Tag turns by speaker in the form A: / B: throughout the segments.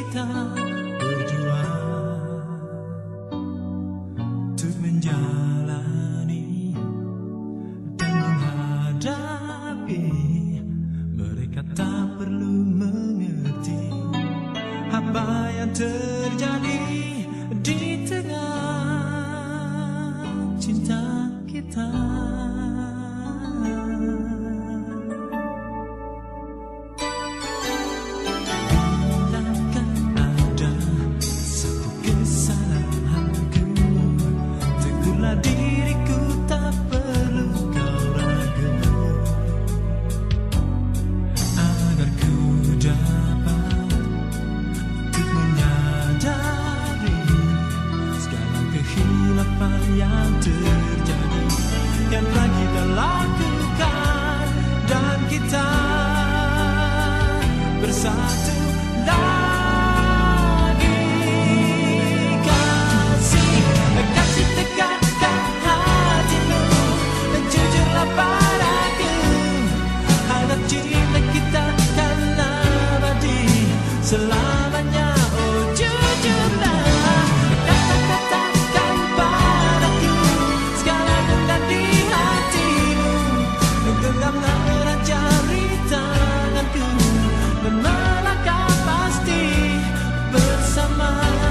A: kita berdua untuk menjalani dan menghadapi. Mereka tak perlu mengerti apa yang terjadi di tengah cinta kita. Diriku tak perlu kau ragu, agar ku dapat untuk menyadari segala kehilapan yang terjadi, yang telah kita lakukan, dan kita bersatu lagi. Kasih tegakkan hatimu, jujurlah padaku, hangat cinta kita kan abadi selamanya. Oh jujurlah, katakan padaku segala dendam di hatimu, genggamlah erat jari tanganku dan melangkah pasti bersama.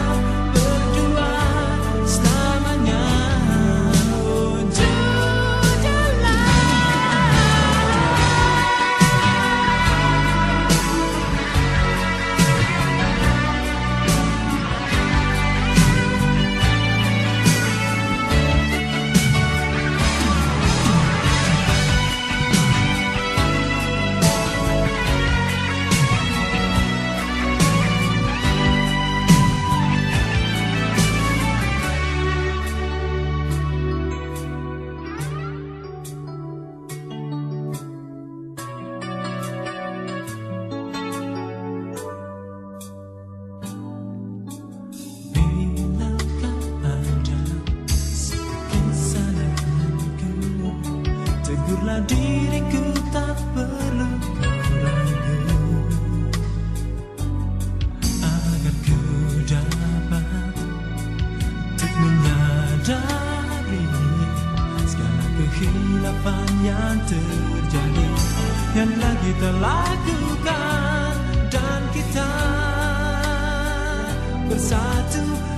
A: Tegurlah diriku, tak perlu kau ragu, agar ku dapat untuk menyadari segala kehilapan yang terjadi, yang telah kita lakukan, dan kita bersatu